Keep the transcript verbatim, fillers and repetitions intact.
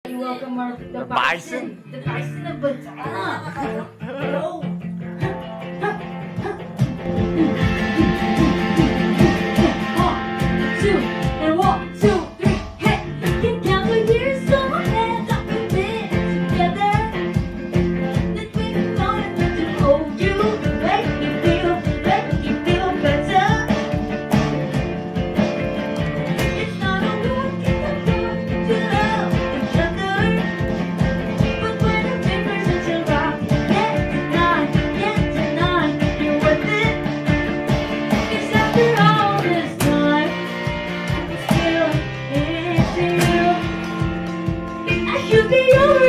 You welcome our, the, The bison. bison. The bison of Badana. Hello. One, two, and one, two, three, hey. Can count the years on my hands up a bit together. Then we're gonna to hold you, make you feel, make you feel better. It's not a rule to love each other, but when the fingers hit your rock, can't deny, can't deny you're worth it. 'Cause after all this time, still it's you. I should be over